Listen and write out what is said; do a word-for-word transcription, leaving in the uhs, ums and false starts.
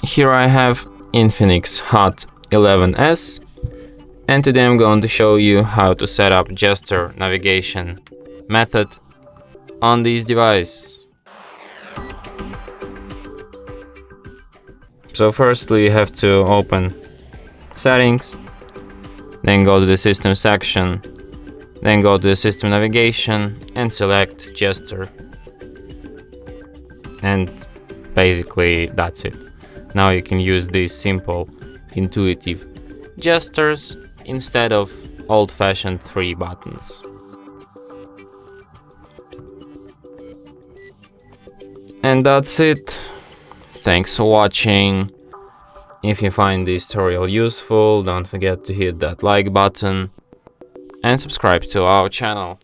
Here I have INFINIX Hot eleven S, and today I'm going to show you how to set up gesture navigation method on this device. So firstly you have to open settings, then go to the system section, then go to the system navigation and select gesture. And basically that's it. Now you can use these simple, intuitive gestures instead of old-fashioned three buttons. And that's it. Thanks for watching. If you find this tutorial useful, don't forget to hit that like button and subscribe to our channel.